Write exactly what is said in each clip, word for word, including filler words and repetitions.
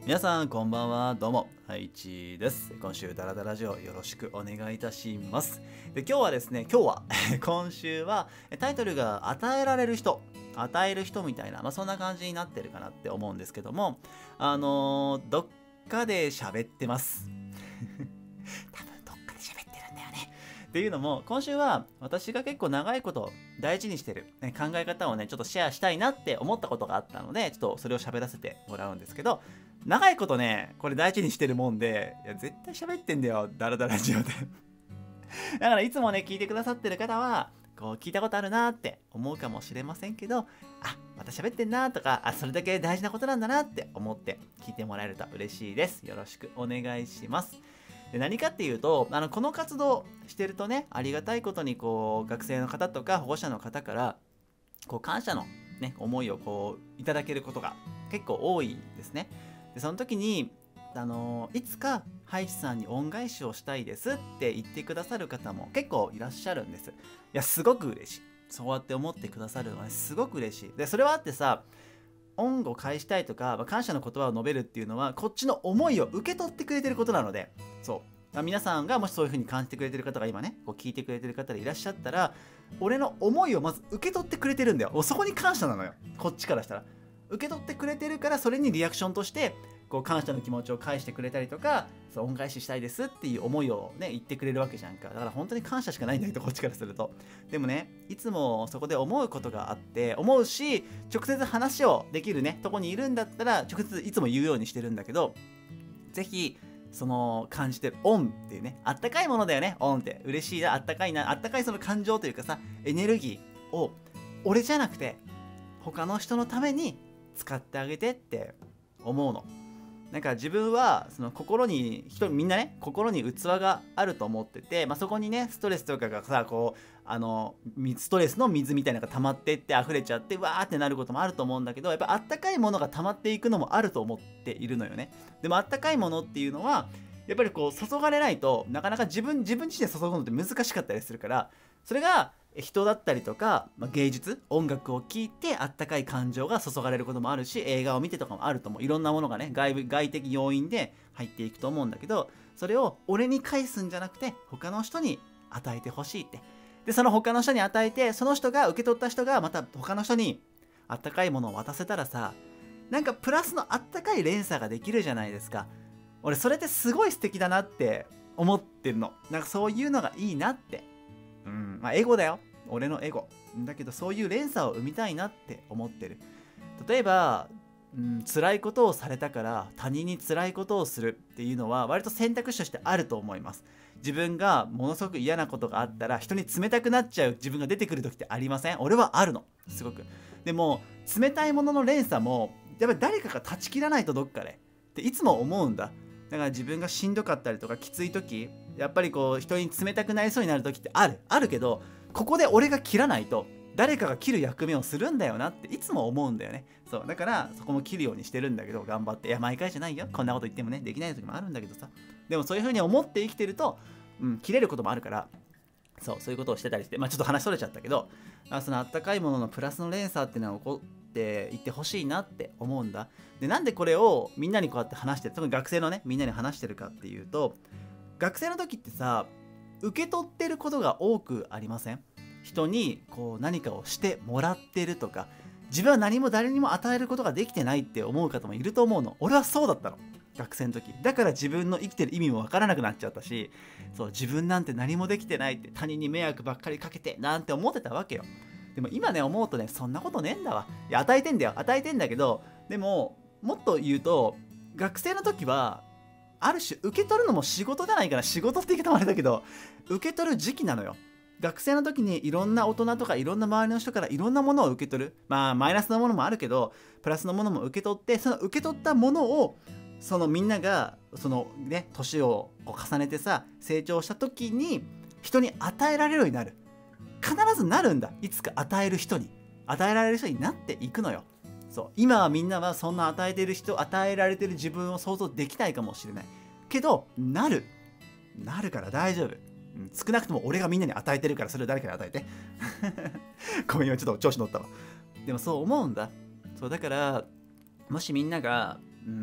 皆さんこんばんは。どうもハイチです。今週ダラダラジオよろしくお願いいたします。で今日はですね今日は今週はタイトルが与えられる人与える人みたいな、まあ、そんな感じになってるかなって思うんですけども、あのー、どっかで喋ってます多分どっかで喋ってるんだよね。っていうのも今週は私が結構長いこと大事にしてる考え方をねちょっとシェアしたいなって思ったことがあったので、ちょっとそれを喋らせてもらうんですけど、長いことねこれ大事にしてるもんで、いや絶対喋ってんだよダラダラジオでだからいつもね聞いてくださってる方はこう聞いたことあるなって思うかもしれませんけど、あまた喋ってんなとか、あそれだけ大事なことなんだなって思って聞いてもらえると嬉しいです。よろしくお願いします。で何かっていうと、あのこの活動してるとね、ありがたいことにこう学生の方とか保護者の方からこう感謝の、ね、思いをこういただけることが結構多いですね。でその時に、あのー、いつかハイチさんに恩返しをしたいですって言ってくださる方も結構いらっしゃるんです。いやすごく嬉しい。そうやって思ってくださるのは、ね、すごく嬉しい。でそれはあってさ、恩を返したいとか、まあ、感謝の言葉を述べるっていうのはこっちの思いを受け取ってくれてることなので、そう、まあ、皆さんがもしそういう風に感じてくれてる方が今ねこう聞いてくれてる方でいらっしゃったら、俺の思いをまず受け取ってくれてるんだよ。もうそこに感謝なのよ、こっちからしたら。受け取ってくれてるから、それにリアクションとしてこう感謝の気持ちを返してくれたりとか、そう恩返ししたいですっていう思いをね言ってくれるわけじゃんか。だから本当に感謝しかないんだけど、こっちからすると。でもね、いつもそこで思うことがあって、思うし直接話をできるねとこにいるんだったら直接いつも言うようにしてるんだけど、ぜひその感じてる恩っていうね、あったかいものだよね。恩って嬉しいな、あったかいな、あったかいその感情というかさ、エネルギーを俺じゃなくて他の人のために使ってあげてって思うの。なんか自分はその心に人みんなね心に器があると思ってて、まあ、そこにねストレスとかがさこうあのストレスの水みたいなのが溜まってって溢れちゃってわーってなることもあると思うんだけど、やっぱあったかいものが溜まっていくのもあると思っているのよね。でもあったかいものっていうのはやっぱりこう注がれないとなかなか自分自分自身で注ぐのって難しかったりするから、それが人だったりとか、まあ、芸術音楽を聴いてあったかい感情が注がれることもあるし、映画を見てとかもあると思う。いろんなものがね外部外的要因で入っていくと思うんだけど、それを俺に返すんじゃなくて他の人に与えてほしいって。でその他の人に与えて、その人が受け取った人がまた他の人にあったかいものを渡せたらさ、なんかプラスのあったかい連鎖ができるじゃないですか。俺それってすごい素敵だなって思ってるの。なんかそういうのがいいなって。うん、まあエゴだよ、俺のエゴだけど、そういう連鎖を生みたいなって思ってる。例えば、うん、辛いことをされたから他人に辛いことをするっていうのは割と選択肢としてあると思います。自分がものすごく嫌なことがあったら人に冷たくなっちゃう自分が出てくる時ってありません？俺はあるの、すごく。でも冷たいものの連鎖もやっぱり誰かが断ち切らないとどっかでっていつも思うんだ。だから自分がしんどかったりとかきつい時、やっぱりこう人に冷たくなりそうになる時ってあるあるけど、ここで俺が切らないと誰かが切る役目をするんだよなっていつも思うんだよね。そうだからそこも切るようにしてるんだけど、頑張って。いや毎回じゃないよ、こんなこと言ってもねできない時もあるんだけどさ、でもそういう風に思って生きてると、うん、切れることもあるから、そうそういうことをしてたりして、まあちょっと話それちゃったけど、そのあったかいもののプラスの連鎖っていうのは起こっていってほしいなって思うんだ。でなんでこれをみんなにこうやって話してる、特に学生のねみんなに話してるかっていうと、学生の時ってさ受け取ってることが多くありません？人にこう何かをしてもらってるとか、自分は何も誰にも与えることができてないって思う方もいると思うの。俺はそうだったの、学生の時。だから自分の生きてる意味もわからなくなっちゃったし、そう自分なんて何もできてないって、他人に迷惑ばっかりかけてなんて思ってたわけよ。でも今ね思うとね、そんなことねえんだわ。いや与えてんだよ、与えてんだけど、でももっと言うと学生の時はある種受け取るのも仕事じゃないかな。仕事って言い方もあれだけど、受け取る時期なのよ。学生の時にいろんな大人とかいろんな周りの人からいろんなものを受け取る。まあマイナスのものもあるけどプラスのものも受け取って、その受け取ったものをそのみんながそのね年を重ねてさ成長した時に人に与えられるようになる。必ずなるんだ、いつか与える人に、与えられる人になっていくのよ。そう今はみんなはそんな与えてる人、与えられてる自分を想像できないかもしれないけど、なるなるから大丈夫。少なくとも俺がみんなに与えてるから、それを誰かに与えてごめん今ちょっと調子乗ったわ。でもそう思うんだ。そうだからもしみんながうーんなん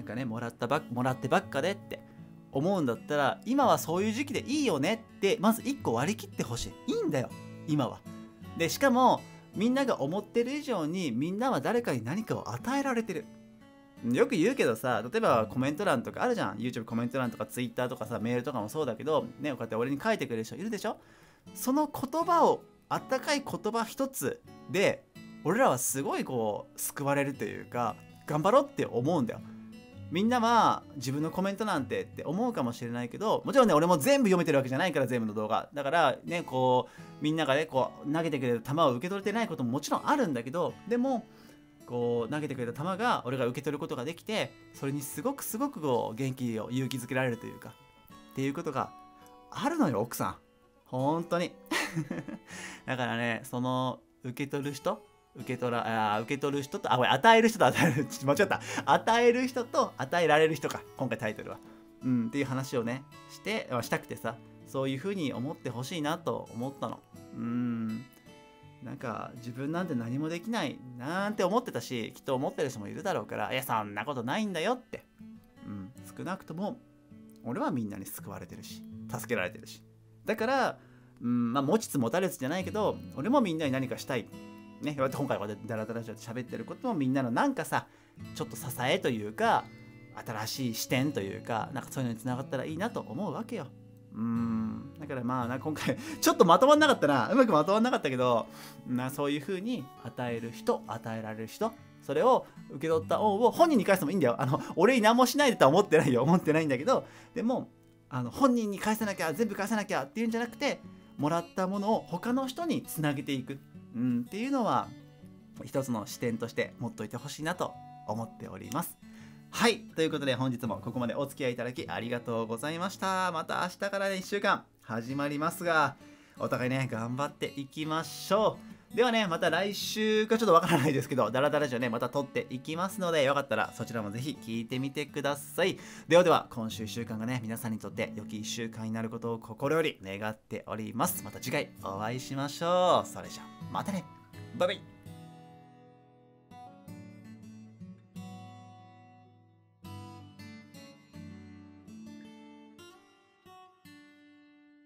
かねもらったばっもらってばっかでって思うんだったら、今はそういう時期でいいよねってまずいっこ割り切ってほしい。いいんだよ今は。でしかもみんなが思ってる以上にみんなは誰かに何かを与えられてる。よく言うけどさ、例えばコメント欄とかあるじゃん。 YouTube コメント欄とか Twitter とかさ、メールとかもそうだけどね、こうやって俺に書いてくれる人いるでしょ。その言葉を、あったかい言葉一つで俺らはすごいこう救われるというか、頑張ろうって思うんだよ。みんなは自分のコメントなんてって思うかもしれないけど、もちろんね俺も全部読めてるわけじゃないから、全部の動画だからね、こうみんながねこう投げてくれる球を受け取れてないことももちろんあるんだけど、でもこう投げてくれた球が俺が受け取ることができて、それにすごくすごくこう元気を勇気づけられるというかっていうことがあるのよ奥さん、本当にだからね、その受け取る人受け取らあ受け取る人とあこれ与える人と与える間違った与える人と与えられる人か、今回タイトルはうんっていう話をねしてしたくてさ、そういう風に思ってほしいなと思ったの。うーんなんか自分なんて何もできないなんて思ってたし、きっと思ってる人もいるだろうから、いやそんなことないんだよって、うん、少なくとも俺はみんなに救われてるし助けられてるし、だから、うんまあ、持ちつ持たれつじゃないけど俺もみんなに何かしたいね、今回はダラダラで喋ってることもみんなのなんかさちょっと支えというか新しい視点というか、なんかそういうのにつながったらいいなと思うわけよ。うーんだからまあな今回ちょっとまとまんなかったな、うまくまとまんなかったけどな、そういう風に与える人与えられる人、それを受け取った恩を本人に返してもいいんだよ。あの俺に何もしないでとは思ってないよ思ってないんだけど、でもあの本人に返さなきゃ全部返さなきゃっていうんじゃなくて、もらったものを他の人につなげていく、うん、っていうのは一つの視点として持っといてほしいなと思っております。はい、ということで本日もここまでお付き合いいただきありがとうございました。また明日からねいっしゅうかん始まりますが、お互いね頑張っていきましょう。ではねまた来週かちょっとわからないですけど、ダラダラじゃねまた撮っていきますので、よかったらそちらもぜひ聞いてみてください。ではでは今週いっしゅうかんがね皆さんにとって良きいっしゅうかんになることを心より願っております。また次回お会いしましょう。それじゃまたね、バイバイ。